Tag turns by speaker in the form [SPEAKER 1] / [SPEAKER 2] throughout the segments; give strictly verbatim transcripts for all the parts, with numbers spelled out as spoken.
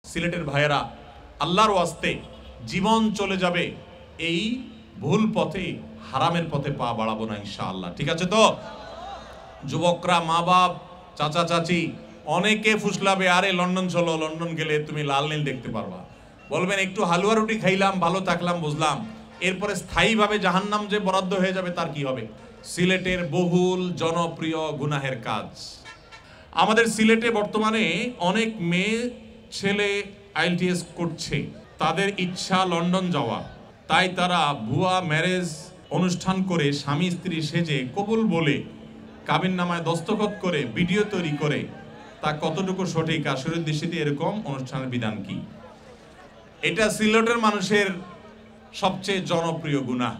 [SPEAKER 1] সিলেটের ভাইয়েরা, আল্লাহর ওয়াস্তে জীবন চলে যাবে এই ভুল পথে, হারামের পথে পা বাড়াবো না ইনশাআল্লাহ। ঠিক আছে তো? যুবকরা, মা বাপ, চাচা চাচি অনেকে ফুসলাবে, আরে লন্ডন চলো, লন্ডন গেলে তুমি লাল নীল দেখতে পারবা। বলবেন একটু হালুয়া রুটি খাইলাম, ভালো থাকলাম, বুঝলাম, এরপরে স্থায়ীভাবে জাহান্নাম যে বরাদ্দ হয়ে যাবে তার কি হবে? সিলেটের বহুল জনপ্রিয় গুনাহের কাজ। আমাদের সিলেটে বর্তমানে অনেক মেয়ে ছেলে আইএলটিএস করছে, তাদের ইচ্ছা লন্ডন যাওয়া, তাই তারা ভুয়া ম্যারেজ অনুষ্ঠান করে স্বামী স্ত্রী সেজে কবুল বলে কাবিননামায় দস্তখত করে ভিডিও তৈরি করে, তা কতটুকু সঠিক? আসরের দৃষ্টিতে এরকম অনুষ্ঠানের বিধান কি? এটা সিলেটের মানুষের সবচেয়ে জনপ্রিয় গুনাহ।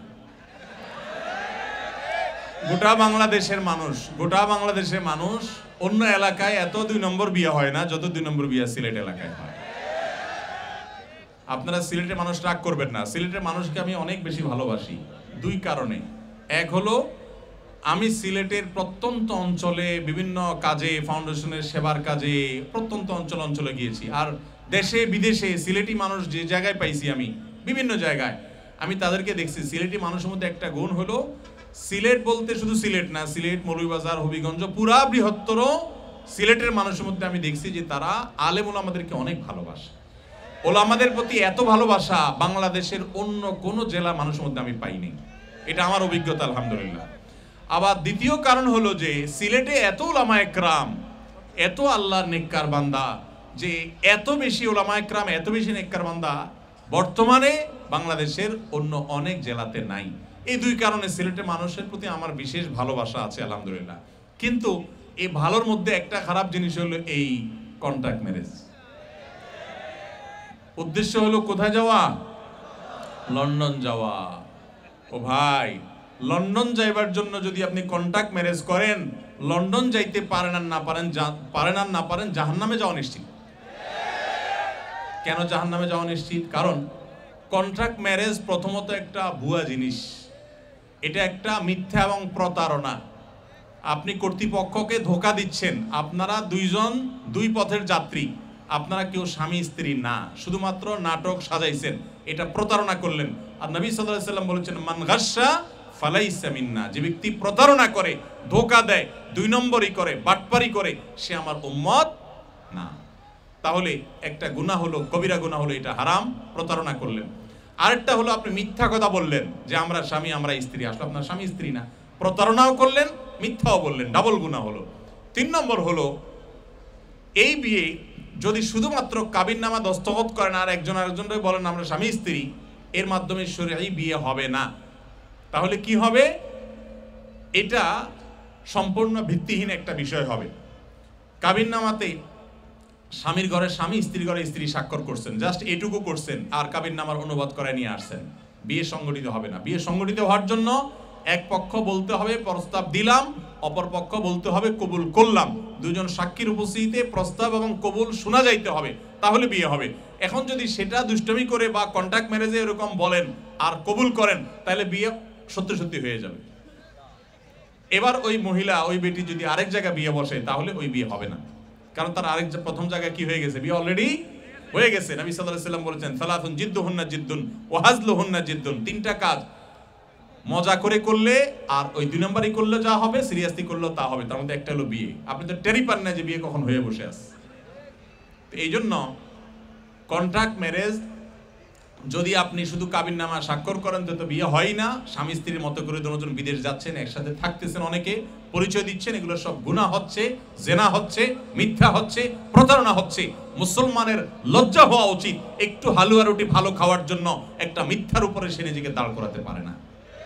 [SPEAKER 1] গোটা বাংলাদেশের মানুষ গোটা বাংলাদেশের মানুষ অন্য এলাকায় এত দুই নম্বর বিয়ে হয় না যত দুই নম্বর বিয়ে সিলেট এলাকায় হয়। আপনারা সিলেটের মানুষ রাগ করবেন না, সিলেটের মানুষকে আমি অনেক বেশি ভালোবাসি দুই কারণে। এক হলো, আমি সিলেটের প্রত্যন্ত অঞ্চলে বিভিন্ন কাজে, ফাউন্ডেশনের সেবার কাজে প্রত্যন্ত অঞ্চল অঞ্চলে গিয়েছি, আর দেশে বিদেশে সিলেটি মানুষ যে জায়গায় পাইছি আমি বিভিন্ন জায়গায়, আমি তাদেরকে দেখছি। সিলেটি মানুষের মধ্যে একটা গুণ হলো, সিলেট বলতে শুধু সিলেট না, সিলেট, মৌলভীবাজার, হবিগঞ্জ, পুরা বৃহত্তর সিলেটের মানুষের মধ্যে আমি দেখছি যে তারা আলেম ওলামাদেরকে অনেক ভালোবাসে। ওলামাদের প্রতি এত ভালোবাসা বাংলাদেশের অন্য কোনো জেলা মানুষের মধ্যে আমি পাইনি। এটা আমার অভিজ্ঞতা, আলহামদুলিল্লাহ। আবার দ্বিতীয় কারণ হলো যে সিলেটে এত ওলামায়ে কেরাম, এত আল্লাহর নেককার বান্দা, যে এত বেশি ওলামায়ে কেরাম, এত বেশি নেককার বান্দা বর্তমানে বাংলাদেশের অন্য অনেক জেলাতে নাই। এই দুই কারণে সিলেটের মানুষের প্রতি আমার বিশেষ ভালোবাসা আছে, আলহামদুলিল্লাহ। কিন্তু এই ভালোর মধ্যে একটা খারাপ জিনিস হলো এই কন্ট্রাক্ট ম্যারেজ। উদ্দেশ্য হলো কোথায় যাওয়া? লন্ডন যাওয়া। ও ভাই, লন্ডন যাইবার জন্য যদি আপনি কন্ট্রাক্ট ম্যারেজ করেন, লন্ডন যাইতে পারেন আর না পারেন পারেন আর না পারেন জাহান্নামে যাওয়া নিশ্চিত। কেন জাহান্নামে যাওয়া নিশ্চিত? কারণ কন্ট্রাক্ট ম্যারেজ প্রথমত একটা ভুয়া জিনিস, এটা একটা মিথ্যা এবং প্রতারণা। আপনি কর্তৃপক্ষকে ধোঁকা দিচ্ছেন। আপনারা দুইজন দুই পথের যাত্রী, আপনারা কেউ স্বামী স্ত্রী না, শুধুমাত্র নাটক সাজাইছেন, এটা প্রতারণা করলেন। আর নবী সাল্লাল্লাহু আলাইহি ওয়াসাল্লাম বলেছেন, মান গাশশা ফালাইসা মিন্না, যে ব্যক্তি প্রতারণা করে, ধোঁকা দেয়, দুই নম্বরই করে, বাটপারি করে, সে আমার উম্মত না। তাহলে একটা গুনাহ হলো, কবিরা গুনাহ হলো, এটা হারাম, প্রতারণা করলেন। আরেকটা হলো আপনি মিথ্যা কথা বললেন যে আমরা স্বামী আমরা স্ত্রী, আসলে আপনার স্বামী স্ত্রী না, প্রতারণাও করলেন, মিথ্যাও বললেন, ডাবল গুনাহ হলো। তিন নম্বর হলো, এই বিয়ে যদি শুধুমাত্র কাবিননামা দস্তখত করেন আর একজন আরেকজনকে বলেন আমরা স্বামী স্ত্রী, এর মাধ্যমে শরীয়ী বিয়ে হবে না। তাহলে কি হবে? এটা সম্পূর্ণ ভিত্তিহীন একটা বিষয় হবে। কাবিননামাতে স্বামীর ঘরে স্বামী, স্ত্রীর ঘরে স্ত্রী স্বাক্ষর করছেন, জাস্ট এটুকু করছেন, আর কাবিননামার অনুবাদ করে নিয়ে আসছেন, বিয়ে সংগঠিত হবে না। বিয়ে সংগঠিত হওয়ার জন্য এক পক্ষ বলতে হবে প্রস্তাব দিলাম, অপর পক্ষ বলতে হবে কবুল করলাম। দুজন সাক্ষীর উপস্থিতিতে প্রস্তাব এবং কবুল শোনা যাইতে হবে, তাহলে বিয়ে হবে। এখন যদি সেটা দুষ্টমি করে বা কন্ট্রাক্ট ম্যারেজে এরকম বলেন আর কবুল করেন, তাহলে বিয়ে সত্যি সত্যি হয়ে যাবে। এবার ওই মহিলা, ওই বেটি যদি আরেক জায়গায় বিয়ে বসে, তাহলে ওই বিয়ে হবে না, কারণ তার আরেক প্রথম জায়গায় কি হয়ে গেছে? বিয়ে অলরেডি হয়ে গেছে। নবী সাল্লাল্লাহু আলাইহি ওয়াসাল্লাম বলেছেন, সালাতুন জিদ্দুহুন্না জিদ্দুন ওয়া হাজলুহুন্না জিদ্দুন, তিনটা কাজ মজা করে করলে আর ওই দুই নম্বরই করলে যা হবে, সিরিয়াসলি করলেও তা হবে। তার মধ্যে একটা হলো বিয়ে। আপনি তো টেরি পান না যে বিয়ে কখন হয়ে বসে আছে। এই জন্য কন্ট্রাক্ট ম্যারেজ যদি আপনি শুধু কাবিননামা স্বাক্ষর করেন তো বিয়ে হয় না। স্বামী স্ত্রীর মতো করে দুজন বিদেশ যাচ্ছেন, একসাথে থাকতেছেন, অনেকে পরিচয় দিচ্ছেন, এগুলো সব গুনাহ হচ্ছে, জেনা হচ্ছে, মিথ্যা হচ্ছে, প্রতারণা হচ্ছে। মুসলমানের লজ্জা হওয়া উচিত, একটু হালুয়া রুটি ভালো খাওয়ার জন্য একটা মিথ্যার উপরে সে নিজেকে দাঁড় করাতে পারে না।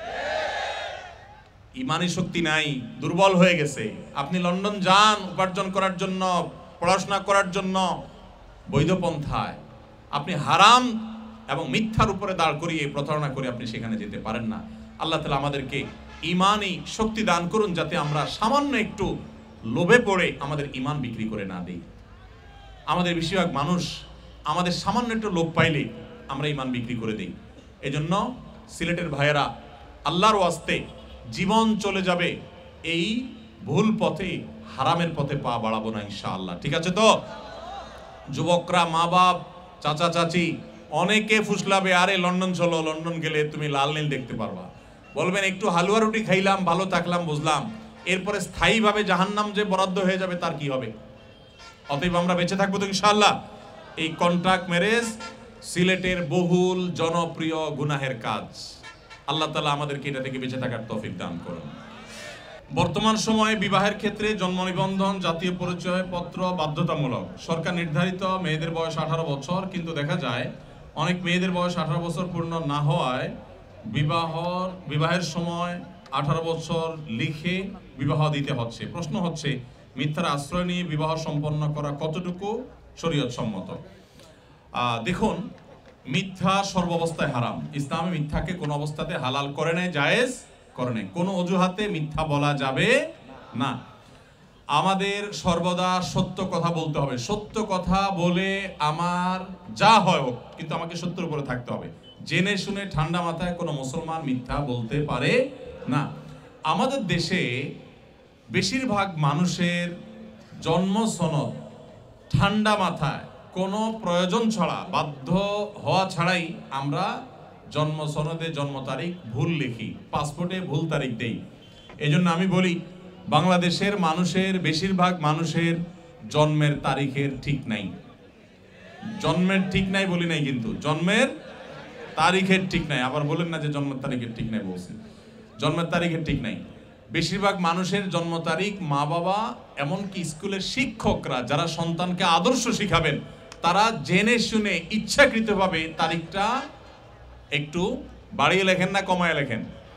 [SPEAKER 1] ইমানি শক্তি নাই, দুর্বল হয়ে গেছে। আপনি লন্ডন যান উপার্জন করার জন্য, পড়াশোনা করার জন্য, বৈধ পন্থায়, আপনি হারাম এবং মিথ্যার উপরে দাঁড় করিয়ে প্রতারণা করে আপনি সেখানে যেতে পারেন না। আল্লাহ তাআলা আমাদেরকে ইমানি শক্তি দান করুন, যাতে আমরা সামান্য একটু লোভে পড়ে আমাদের ইমান বিক্রি করে না দিই। আমাদের বেশিরভাগ মানুষ আমাদের সামান্য একটু লোভ পাইলে আমরা ইমান বিক্রি করে দিই। এজন্য সিলেটের ভাইয়েরা, আল্লাহর ওয়াস্তে জীবন চলে যাবে এই ভুল পথে, হারামের পথে পা বাড়াবো না ইনশাআল্লাহ। ঠিক আছে তো? যুবকরা, মা বাপ, চাচা চাচি অনেকে ফুসলাবে, আরে লন্ডন চলো, লন্ডন গেলে তুমি লাল নীল দেখতে পারবা। বলবেন একটু হালুয়া রুটি খাইলাম, ভালো থাকলাম, বুঝলাম, এরপরে স্থায়ীভাবে জাহান্নাম যে বরাদ্দ হয়ে যাবে তার কি হবে? অতএব আমরা বেঁচে থাকবো তো ইনশাআল্লাহ। এই কন্ট্রাক্ট ম্যারেজ সিলেটের বহুল জনপ্রিয় গুনাহের কাজ। আল্লাহ তাআলা আমাদেরকে এটা থেকে বেঁচে থাকার তৌফিক দান করুন। বর্তমান সময়ে বিবাহের ক্ষেত্রে জন্ম নিবন্ধন, জাতীয় পরিচয় পত্র বাধ্যতামূলক। সরকার নির্ধারিত মেয়েদের বয়স আঠারো বছর, কিন্তু দেখা যায় অনেক মেয়েদের বয়স আঠারো বছর পূর্ণ না হওয়ায় বিবাহ বিবাহের সময় আঠারো বছর লিখে বিবাহ দিতে হচ্ছে। প্রশ্ন হচ্ছে, মিথ্যার আশ্রয় নিয়ে বিবাহ সম্পন্ন করা কতটুকু শরীয়ত সম্মত? দেখুন, মিথ্যা সর্বাবস্থায় হারাম। ইসলামে মিথ্যাকে কোনো অবস্থাতে হালাল করে নেয়, জায়েজ করে নেয়। কোনো অজুহাতে মিথ্যা বলা যাবে না। আমাদের সর্বদা সত্য কথা বলতে হবে। সত্য কথা বলে আমার যা হয় হোক, কিন্তু আমাকে সত্যের উপরে থাকতে হবে। জেনে শুনে ঠান্ডা মাথায় কোনো মুসলমান মিথ্যা বলতে পারে না। আমাদের দেশে বেশিরভাগ মানুষের জন্ম সনদ ঠান্ডা মাথায় কোনো প্রয়োজন ছাড়া, বাধ্য হওয়া ছাড়াই আমরা জন্ম সনদে জন্ম তারিখ ভুল লিখি, পাসপোর্টে ভুল তারিখ দেই। এই জন্য আমি বলি, বাংলাদেশের মানুষের বেশিরভাগ মানুষের জন্মের তারিখের ঠিক নাই। জন্মের ঠিক নাই বলি নাই, কিন্তু জন্মের তারিখের ঠিক নাই। আবার বলেন না যে জন্মের তারিখের ঠিক নাই, বলছি জন্মের তারিখের ঠিক নাই। বেশিরভাগ মানুষের জন্ম তারিখ মা বাবা, এমনকি স্কুলের শিক্ষকরা যারা সন্তানকে আদর্শ শিখাবেন, তারা জেনে শুনে ইচ্ছাকৃতভাবে তারিখটা একটু বাড়িয়ে লেখেন না কমায় লেখেন,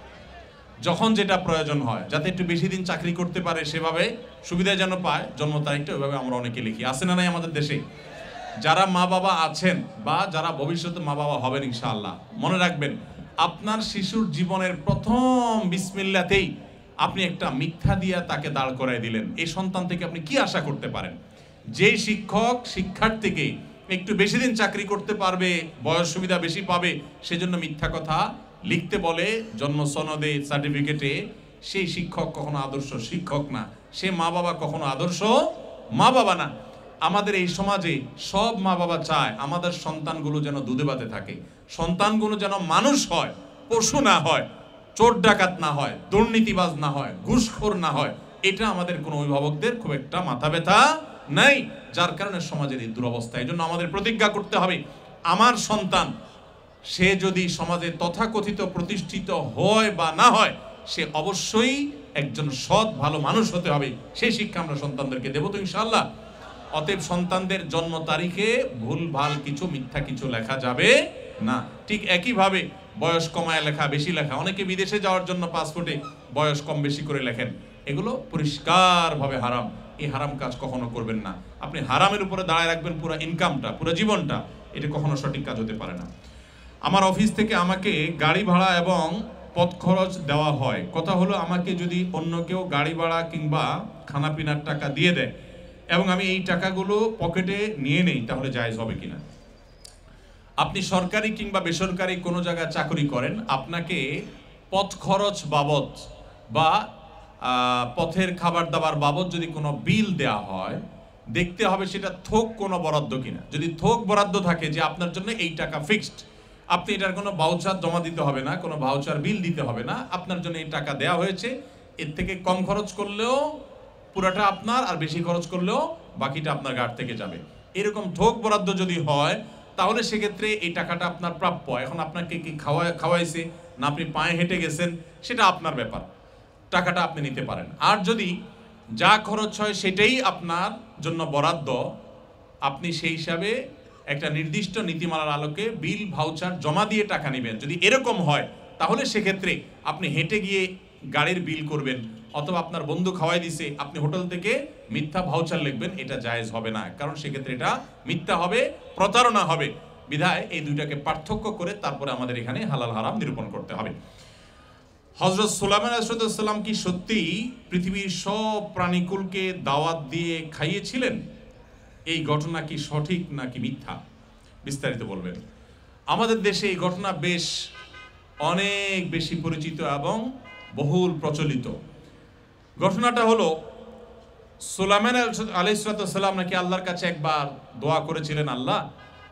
[SPEAKER 1] যখন যেটা প্রয়োজন হয়, যাতে একটু বেশি দিন চাকরি করতে পারে, সেভাবে সুবিধা যেন পায়, জন্ম তারিখটা ওইভাবে আমরা অনেকে লিখি। আছে না নাই আমাদের দেশে? যারা মা বাবা আছেন বা যারা ভবিষ্যতে মা বাবা হবেন ইনশাআল্লাহ, মনে রাখবেন, আপনার শিশুর জীবনের প্রথম বিসমিল্লাতেই আপনি একটা মিথ্যা দিয়া তাকে দাঁড় করায় দিলেন। এই সন্তান থেকে আপনি কি আশা করতে পারেন? যে শিক্ষক শিক্ষার্থীকে একটু বেশি দিন চাকরি করতে পারবে, বয়স সুবিধা বেশি পাবে, সেজন্য মিথ্যা কথা লিখতে বলে জন্ম সনদে, সার্টিফিকেটে, সেই শিক্ষক কখনো আদর্শ শিক্ষক না, সে মা বাবা কখনো আদর্শ মা বাবা না। আমাদের এই সমাজে সব মা বাবা চায় আমাদের সন্তানগুলো যেন দুধে ভাতে থাকে, সন্তানগুলো যেন মানুষ হয়, পশু না হয়, চোর ডাকাত না হয়, দুর্নীতিবাজ না হয়, ঘুষখোর না হয়। এটা আমাদের কোনো অভিভাবকদের খুব একটা মাথা ব্যথা নাই, যার কারণে সমাজের এই দুরবস্থা। এই জন্য আমাদের প্রতিজ্ঞা করতে হবে, আমার সন্তান সে যদি সমাজে তথাকথিত প্রতিষ্ঠিত হয় বা না হয়, সে অবশ্যই একজন সৎ ভালো মানুষ হতে হবে। সেই শিক্ষা আমরা সন্তানদেরকে দেবো তো ইনশাআল্লাহ। অতএব সন্তানদের জন্ম তারিখে ভুল ভাল কিছু, মিথ্যা কিছু লেখা যাবে না। ঠিক একইভাবে বয়স কমায় লেখা, বেশি লেখা, অনেকে বিদেশে যাওয়ার জন্য পাসপোর্টে বয়স কম বেশি করে লেখেন, এগুলো পরিষ্কারভাবে হারাম। এই হারাম কাজ কখনো করবেন না। আপনি হারামের উপরে দাঁড়ায় রাখবেন পুরো ইনকামটা, পুরো জীবনটা, এটা কখনো সঠিক কাজ হতে পারে না। আমার অফিস থেকে আমাকে গাড়ি ভাড়া এবং পথ খরচ দেওয়া হয়। কথা হলো, আমাকে যদি অন্য কেউ গাড়ি ভাড়া কিংবা খানাপিনার টাকা দিয়ে দেয় এবং আমি এই টাকাগুলো পকেটে নিয়ে নেই, তাহলে জায়েজ হবে কিনা? আপনি সরকারি কিংবা বেসরকারি কোনো জায়গায় চাকরি করেন, আপনাকে পথ খরচ বাবদ বা পথের খাবার দাবার বাবদ যদি কোনো বিল দেওয়া হয়, দেখতে হবে সেটা থোক কোনো বরাদ্দ কিনা। যদি থোক বরাদ্দ থাকে যে আপনার জন্য এই টাকা ফিক্সড, আপনি এটার কোনো ভাউচার জমা দিতে হবে না, কোনো ভাউচার বিল দিতে হবে না, আপনার জন্য এই টাকা দেওয়া হয়েছে, এর থেকে কম খরচ করলেও পুরাটা আপনার, আর বেশি খরচ করলেও বাকিটা আপনার গাড় থেকে যাবে। এরকম থোক বরাদ্দ যদি হয়, তাহলে সেক্ষেত্রে এই টাকাটা আপনার প্রাপ্য। এখন আপনাকে কি খাওয়া খাওয়াইছে না আপনি পায়ে হেঁটে গেছেন, সেটা আপনার ব্যাপার, টাকাটা আপনি নিতে পারেন। আর যদি যা খরচ হয় সেটাই আপনার জন্য বরাদ্দ, আপনি সেই হিসাবে একটা নির্দিষ্ট নীতিমালার আলোকে বিল ভাউচার জমা দিয়ে টাকা নেবেন। যদি এরকম হয়, তাহলে সেক্ষেত্রে আপনি হেঁটে গিয়ে গাড়ির বিল করবেন, অথবা আপনার বন্ধু খাওয়াই দিছে, আপনি হোটেল থেকে মিথ্যা ভাউচার লিখবেন, এটা জায়েজ হবে না। কারণ সেক্ষেত্রে এটা মিথ্যা হবে, প্রতারণা হবে। বিধায় এই দুইটাকে পার্থক্য করে তারপরে আমাদের এখানে হালাল হারাম নিরূপণ করতে হবে। হযরত সুলাইমান আলাইহিস সালাম কি সত্যি পৃথিবীর সব প্রাণীকুলকে দাওয়াত দিয়ে খাইয়েছিলেন? এই ঘটনা কি সঠিক নাকি মিথ্যা? বিস্তারিত বলবেন। আমাদের দেশে এই ঘটনা বেশ অনেক বেশি পরিচিত এবং বহুল প্রচলিত। ঘটনাটা হলো, সুলাইমান আলাইহিস সালাম নাকি আল্লাহর কাছে একবার দোয়া করেছিলেন, আল্লাহ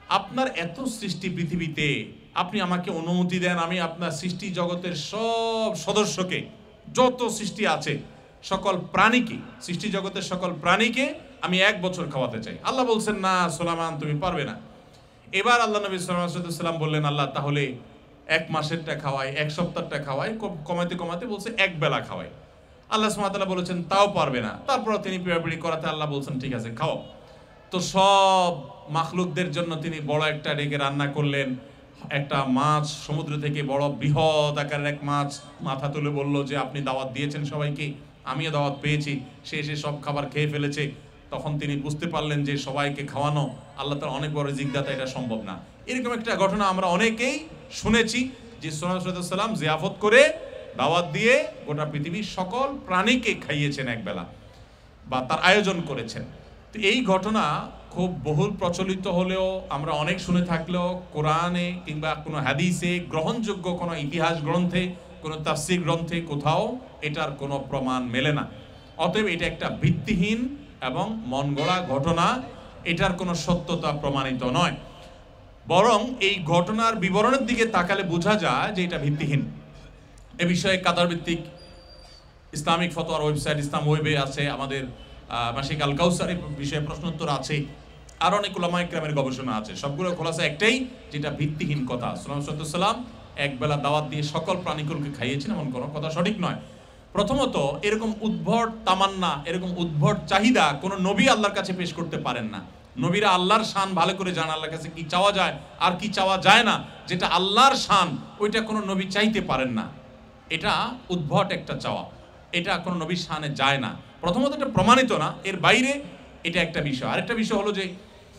[SPEAKER 1] আপনার এত সৃষ্টি পৃথিবীতে, আপনি আমাকে অনুমতি দেন আমি আপনার সৃষ্টি জগতের সব সদস্যকে, যত সৃষ্টি আছে সকল প্রাণীকে, সৃষ্টি জগতের সকল প্রাণীকে আমি এক বছর খাওয়াতে চাই। আল্লাহ বলছেন না সুলাইমান তুমি পারবে না। এবার আল্লাহ নবী সাল্লাল্লাহু আলাইহি ওয়াসাল্লাম বললেন আল্লাহ তাহলে এক মাসেরটা খাওয়াই, এক সপ্তাহটা খাওয়াই, কমাতে কমাতে বলছে এক বেলা খাওয়াই। আল্লাহ সুবহানাহু ওয়া তাআলা বলেছেন তাও পারবে না। তারপর তিনি পিড়াপিড়ি করাতে আল্লাহ বলছেন ঠিক আছে খাও। তো সব মাখলুকদের জন্য তিনি বড় একটা ডেকে রান্না করলেন, একটা মাছ সমুদ্র থেকে বড় বৃহৎ আকারের এক মাছ মাথা তুলে বলল যে আপনি দাওয়াত দিয়েছেন সবাইকে, আমিও দাওয়াত পেয়েছি। সে এসে সব খাবার খেয়ে ফেলেছে। তখন তিনি বুঝতে পারলেন যে সবাইকে খাওয়ানো আল্লাহ তাআলা অনেক বড় রিজিকদাতা, এটা সম্ভব না। এরকম একটা ঘটনা আমরা অনেকেই শুনেছি যে সুলাইমান আলাইহিস সালাম জিয়াফত করে দাওয়াত দিয়ে গোটা পৃথিবীর সকল প্রাণীকে খাইয়েছেন একবেলা, বা তার আয়োজন করেছেন। তো এই ঘটনা খুব বহুল প্রচলিত হলেও আমরা অনেক শুনে থাকলেও কোরআনে কিংবা কোনো হাদিসে, গ্রহণযোগ্য কোনো ইতিহাস গ্রন্থে, কোনো তাফসীর গ্রন্থে কোথাও এটার কোনো প্রমাণ মেলে না। অতএব এটা একটা ভিত্তিহীন এবং মন গড়া ঘটনা, এটার কোনো সত্যতা প্রমাণিত নয়। বরং এই ঘটনার বিবরণের দিকে তাকালে বোঝা যায় যে এটা ভিত্তিহীন। এ বিষয়ে কাতার ভিত্তিক ইসলামিক ফতোয়ার ওয়েবসাইট ইসলাম ওয়েবে আছে, আমাদের মাসিক আল কাউসারের বিষয়ে প্রশ্নোত্তর আছে, আর অনেক উলামা ইকরামের গবেষণা আছে। সবগুলো খোলাসা একটাই, যেটা ভিত্তিহীন কথা। সুলাইমান আলাইহিস সালাম একবেলা দাওয়াত দিয়ে সকল প্রাণীকুলকে খাইয়েছেন এমন কোনো কথা সঠিক নয়। প্রথমত এরকম উদ্ভট তামান্না, এরকম উদ্ভট চাহিদা কোনো নবী আল্লাহর কাছে পেশ করতে পারেন না। নবীরা আল্লাহর শান ভালো করে জান, আল্লাহর কাছে কি চাওয়া যায় আর কি চাওয়া যায় না, যেটা আল্লাহর শান ওইটা কোনো নবী চাইতে পারেন না। এটা উদ্ভট একটা চাওয়া, এটা কোনো নবীর শানে যায় না। প্রথমত এটা প্রমাণিত না, এর বাইরে এটা একটা বিষয়। আরেকটা বিষয় হলো যে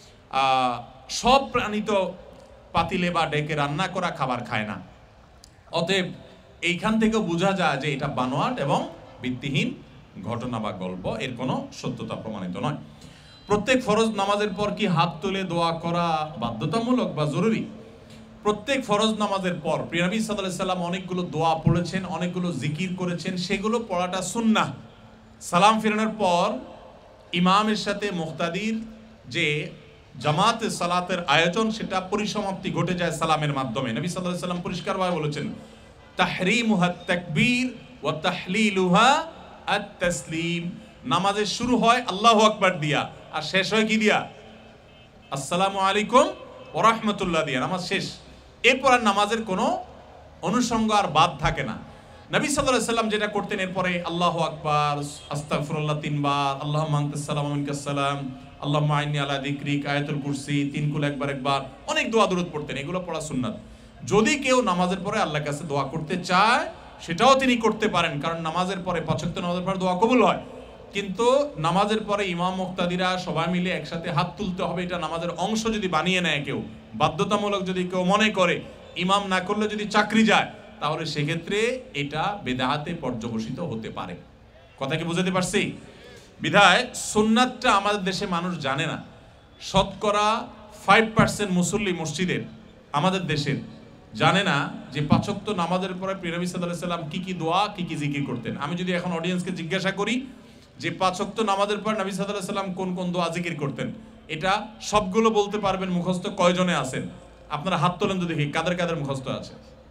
[SPEAKER 1] সব প্রাণী তো পাতিলে বা ডেকে রান্না করা খাবার খায় না। অতএব এইখান থেকেও বোঝা যায় যে এটা বানোয়াট এবং ভিত্তিহীন ঘটনা বা গল্প, এর কোনো সত্যতা প্রমাণিত নয়। প্রত্যেক ফরজ নামাজের পর কি হাত তুলে দোয়া করা বাধ্যতামূলক বা জরুরি? প্রত্যেক ফরজ নামাজের পর প্রিয় নবী সাল্লাল্লাহু আলাইহি সাল্লাম অনেকগুলো দোয়া পড়েছেন, অনেকগুলো জিকির করেছেন, সেগুলো পড়াটা সুন্নাহ। সালাম ফিরানোর পর ইমামের সাথে মুক্তাদির যে জামাতে সালাতের আয়োজন, সেটা পরিসমাপ্তি ঘটে যায় সালামের মাধ্যমে। নবী সাল্লাল্লাহু আলাইহি সাল্লাম পরিষ্কারভাবে বলেছেন তাহরিমুহা তাকবীর ওয়া তাহলিলুহা আত-তাসলিম। নামাজের শুরু হয় আল্লাহু আকবার দিয়া, আর শেষ হয় কি দিয়া? আসসালামু আলাইকুম ওয়া রাহমাতুল্লাহ দিয়া নামাজ শেষ। এরপর আর নামাজের কোনো অনুষঙ্গ আর বাদ থাকে না। নবী সাল্লাল্লাহু আলাইহি সাল্লাম যেটা করতেন, এরপরে আল্লাহু আকবার, আস্তাগফিরুল্লাহ তিনবার, আল্লাহুম্মা আনতাস সালাম ওয়া মিনকাস সালাম, আল্লাহুম্মা আইন্নী আলা যিকরিক, আয়াতুল কুরসি, তিন কুল একবার একবার, অনেক দোয়া দরুদ পড়তেন। এগুলো পড়া সুন্নাত। যদি কেউ নামাজের পরে আল্লাহর কাছে দোয়া করতে চায় সেটাও তিনি করতে পারেন, কারণ নামাজের পরে পাঁচ ওয়াক্ত নামাজের পরে দোয়া কবুল হয়। কিন্তু নামাজের পরে ইমাম মুক্তাদিরা সবাই মিলে একসাথে হাত তুলতে হবে, এটা নামাজের অংশ যদি বানিয়ে নেয় কেউ, বাধ্যতামূলক যদি কেউ মনে করে, ইমাম না করলে যদি চাকরি যায়, তাহলে সেক্ষেত্রে এটা বেদাতে পর্যবসিত হতে পারে। কথা কি বুঝাতে পারছি? বিধায় সুন্নাতটা আমাদের দেশে মানুষ জানে না। শতকরা ফাইভ পার্সেন্ট মুসল্লি মসজিদের আমাদের দেশের জানে না যে পাঁচ ওয়াক্ত নামাজের পরে প্রিয় নবী সাল্লাল্লাহু আলাইহি সাল্লাম কি কি দোয়া, কি কি জিকির করতেন। আমি যদি এখন অডিয়েন্সকে জিজ্ঞাসা করি যে পাঁচ ওয়াক্ত নামাজের পর নবী সাল্লাল্লাহু আলাইহি সাল্লাম কোন কোন দোয়া জিকির করতেন, এটা সবগুলো বলতে পারবেন মুখস্থ কয়জনে আছেন? আপনারা হাত তোলেন তো দেখি কাদের কাদের মুখস্থ আছে।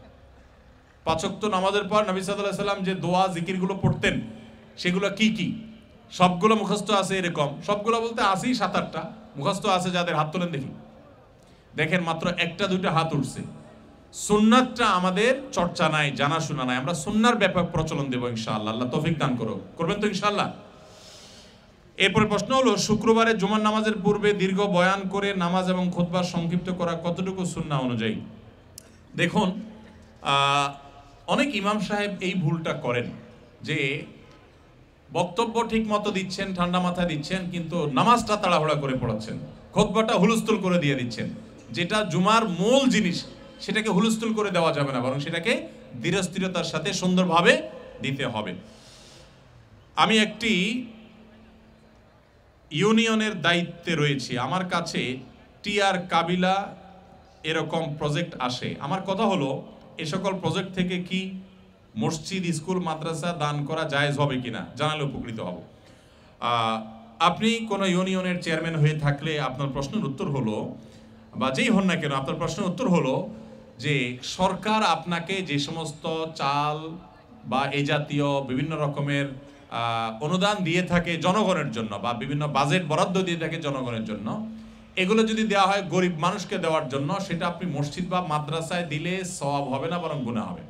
[SPEAKER 1] পাঁচ ওয়াক্ত নামাজের পর নবী সাল্লাল্লাহু আলাইহি সাল্লাম যে দোয়া জিকিরগুলো পড়তেন সেগুলো কি কি? সবগুলো মুখস্থ আছে এরকম? সবগুলো বলতে আসি সাত আটটা মুখস্থ আছে যাদের, হাত তোলেন দেখি। দেখেন মাত্র একটা দুইটা হাত উঠছে। সুন্নাতটা আমাদের চর্চা নাই, জানাশোনা নাই। আমরা সুন্নার ব্যাপক প্রচলন দেব ইনশাআল্লাহ। আল্লাহ তৌফিক দান করুক। করবেন তো ইনশাআল্লাহ? এরপরে প্রশ্ন হলো, শুক্রবারে জুমার নামাজের পূর্বে দীর্ঘ বয়ান করে নামাজ এবং খুতবা সংক্ষিপ্ত করা কতটুকু সুন্নাহ অনুযায়ী? দেখুন, অনেক ইমাম সাহেব এই ভুলটা করেন যে বক্তব্য ঠিক মতো দিচ্ছেন, ঠান্ডা মাথায় দিচ্ছেন, কিন্তু নামাজটা তাড়াহুড়া করে পড়াচ্ছেন, খুতবাটা হুলস্থুল করে দিয়ে দিচ্ছেন। যেটা জুমার মূল জিনিস সেটাকে হুলস্থুল করে দেওয়া যাবে না, বরং সেটাকে ধীরস্থিরতার সাথে সুন্দরভাবে দিতে হবে। আমি একটি ইউনিয়নের দায়িত্বে রয়েছি, আমার কাছে টিআর কাবিলা এরকম প্রজেক্ট আসে। আমার কথা হলো, এ সকল প্রজেক্ট থেকে কি মসজিদ, স্কুল, মাদ্রাসা দান করা জায়েজ হবে কিনা জানালে উপকৃত হব। আপনি কোনো ইউনিয়নের চেয়ারম্যান হয়ে থাকলে আপনার প্রশ্নের উত্তর হলো, বা যেই হন না কেন, আপনার প্রশ্নের উত্তর হলো যে সরকার আপনাকে যে সমস্ত চাল বা এই জাতীয় বিভিন্ন রকমের অনুদান দিয়ে থাকে জনগণের জন্য, বা বিভিন্ন বাজেট বরাদ্দ দিয়ে থাকে জনগণের জন্য, এগুলো যদি দেওয়া হয় গরিব মানুষকে দেওয়ার জন্য, সেটা আপনি মসজিদ বা মাদ্রাসায় দিলে সওয়াব হবে না, বরং গুনাহ হবে।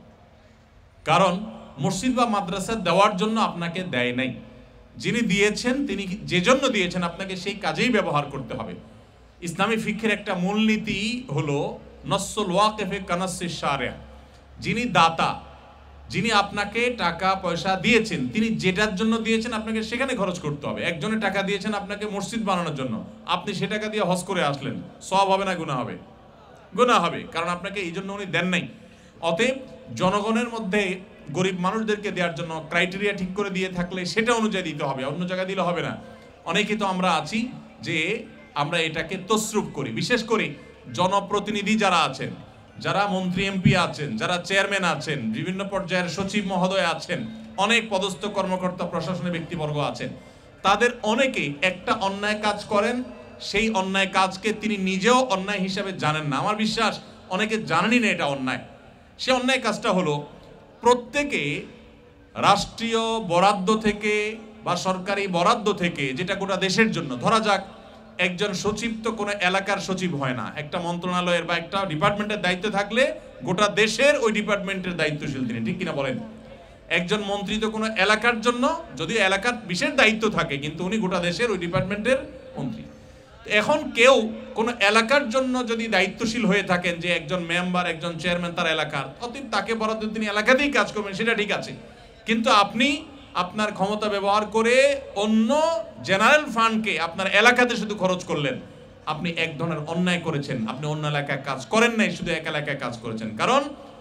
[SPEAKER 1] কারণ মসজিদ বা মাদ্রাসায় দেওয়ার জন্য আপনাকে দেয় নাই, যিনি দিয়েছেন তিনি যে জন্য দিয়েছেন আপনাকে সেই কাজেই ব্যবহার করতে হবে। ইসলামী ফিকহের একটা মূলনীতি হলো নসসুল ওয়াকিফে কানাসসিশ শারিয়া, যিনি দাতা, যিনি আপনাকে টাকা পয়সা দিয়েছেন, তিনি যেটার জন্য দিয়েছেন আপনাকে সেখানে খরচ করতে হবে। একজনে টাকা দিয়েছেন আপনাকে মসজিদ বানানোর জন্য, আপনি সে টাকা দিয়ে হজ করে আসলেন, সওয়াব হবে না গুনাহ হবে? গুনাহ হবে, কারণ আপনাকে এই জন্য উনি দেন নাই। অতএব জনগণের মধ্যে গরিব মানুষদেরকে দেওয়ার জন্য ক্রাইটেরিয়া ঠিক করে দিয়ে থাকলে সেটা অনুযায়ী দিতে হবে, অন্য জায়গায় দিলে হবে না। অনেকে তো আমরা আছি যে আমরা এটাকে তসরুপ করি, বিশেষ করে জনপ্রতিনিধি যারা আছেন, যারা মন্ত্রী এমপি আছেন, যারা চেয়ারম্যান আছেন, বিভিন্ন পর্যায়ের সচিব মহোদয় আছেন, অনেক পদস্থ কর্মকর্তা প্রশাসনের ব্যক্তিবর্গ আছেন, তাদের অনেকেই একটা অন্যায় কাজ করেন, সেই অন্যায় কাজকে তিনি নিজেও অন্যায় হিসাবে জানেন না। আমার বিশ্বাস অনেকে জানেনই না এটা অন্যায়। সে অন্যায় কাজটা হলো প্রত্যেকে রাষ্ট্রীয় বরাদ্দ থেকে বা সরকারি বরাদ্দ থেকে, যেটা গোটা দেশের জন্য, ধরা যাক একজন সচিব তো কোনো এলাকার সচিব হয় না, একটা মন্ত্রণালয়ের বা একটা ডিপার্টমেন্টের দায়িত্বে থাকলে গোটা দেশের ওই ডিপার্টমেন্টের দায়িত্বশীল তিনি, ঠিক কিনা বলেন? একজন মন্ত্রী তো কোনো এলাকার জন্য, যদিও এলাকার বিশেষ দায়িত্ব থাকে, কিন্তু উনি গোটা দেশের ওই ডিপার্টমেন্টের মন্ত্রী। এখন কেউ কোনো এলাকার জন্য যদি দায়িত্বশীল হয়ে থাকেন, যে একজন মেম্বার, একজন চেয়ারম্যান তার এলাকার, অতএব তাকে বরাদ্দ তিনি এলাকাতেই কাজ করবেন, সেটা ঠিক আছে। কিন্তু আপনি আপনার ক্ষমতা ব্যবহার করে অন্য জেনারেল ফান্ডকে আপনার এলাকাতে শুধু খরচ করলেন, আপনি এক ধরনের অন্যায় করেছেন। আপনি অন্য এলাকায় কাজ করেন নাই, শুধু এক এলাকায় কাজ করেছেন। কারণ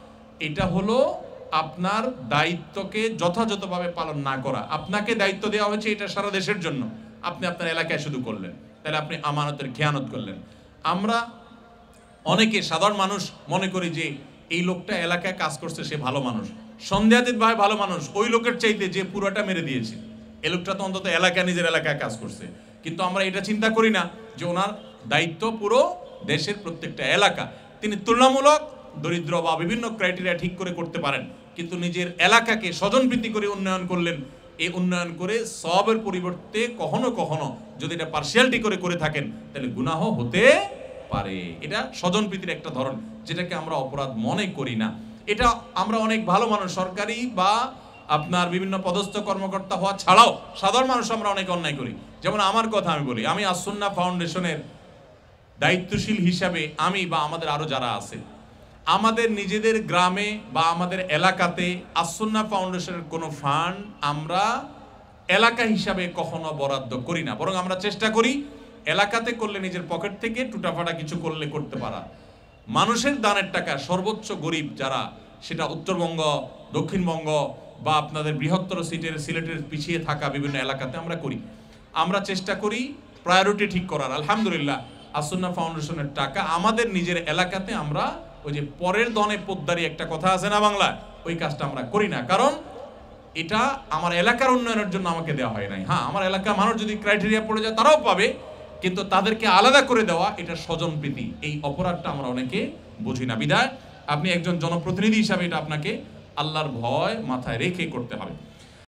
[SPEAKER 1] এটা হলো আপনার দায়িত্বকে যথাযথভাবে পালন না করা। আপনাকে দায়িত্ব দেওয়া হয়েছে এটা সারা দেশের জন্য, আপনি আপনার এলাকায় শুধু করলেন, তাহলে আপনি আমানতের খেয়ানত করলেন। আমরা অনেকে সাধারণ মানুষ মনে করি যে এই লোকটা এলাকায় কাজ করছে, সে ভালো মানুষ, সন্দেহাতীত ভাই ভালো মানুষ, ওই লোকের চাইতে যে পুরোটা মেরে দিয়েছে, এই লোকটা তো অন্তত এলাকায় নিজের এলাকায় কাজ করছে। কিন্তু আমরা এটা চিন্তা করি না যে ওনার দায়িত্ব পুরো দেশের প্রত্যেকটা এলাকা। তিনি তুলনামূলক দরিদ্র বা বিভিন্ন ক্রাইটেরিয়া ঠিক করে করতে পারেন, কিন্তু নিজের এলাকাকে স্বজনপ্রীতি করে উন্নয়ন করলেন। এই উন্নয়ন করে সওয়াবের পরিবর্তে কখনো কখনো যদি এটা পার্সিয়ালিটি করে করে থাকেন, তাহলে গুনাহ হতে পারে। এটা স্বজনপ্রীতির একটা ধরন, যেটাকে আমরা অপরাধ মনে করি না। এটা আমরা অনেক ভালো মানুষ, সরকারি বা আপনার বিভিন্ন পদস্থ কর্মকর্তা হওয়া ছাড়াও সাধারণ মানুষ আমরা অনেক অন্যায় করি। যেমন আমার কথা আমি বলি, আমি আস-সুন্নাহ ফাউন্ডেশনের দায়িত্বশীল হিসাবে আমি বা আমাদের আরো যারা আছে, আমাদের নিজেদের গ্রামে বা আমাদের এলাকাতে আস-সুন্নাহ ফাউন্ডেশনের কোনো ফান্ড আমরা এলাকা হিসাবে কখনো বরাদ্দ করি না, বরং আমরা চেষ্টা করি এলাকাতে করলে নিজের পকেট থেকে টুটাফাটা কিছু করলে করতে পারা। মানুষের দানের টাকা সর্বোচ্চ গরিব যারা, সেটা উত্তরবঙ্গ, দক্ষিণবঙ্গ বা আপনাদের বৃহত্তর সিটের সিলেটের পিছিয়ে থাকা বিভিন্ন এলাকাতে আমরা করি। আমরা চেষ্টা করি প্রায়োরিটি ঠিক করার। আলহামদুলিল্লাহ আস-সুন্নাহ ফাউন্ডেশনের টাকা আমাদের নিজের এলাকাতে আমরা ওই যে পরের দনে পোদ্দারি একটা কথা আছে না বাংলা, ওই কাজটা আমরা করি না। কারণ এটা আমার এলাকার উন্নয়নের জন্য আমাকে দেওয়া হয় নাই। হ্যাঁ, আমার এলাকার মানুষ যদি ক্রাইটেরিয়া পড়ে যায় তারাও পাবে, কিন্তু তাদেরকে আলাদা করে দেওয়া এটা স্বজনপ্রীতি। এই অপরাধটা আমরা অনেকে বুঝি না। বিধায় আপনি একজন জনপ্রতিনিধি হিসাবে এটা আপনাকে আল্লাহর ভয় মাথায় রেখে করতে হবে।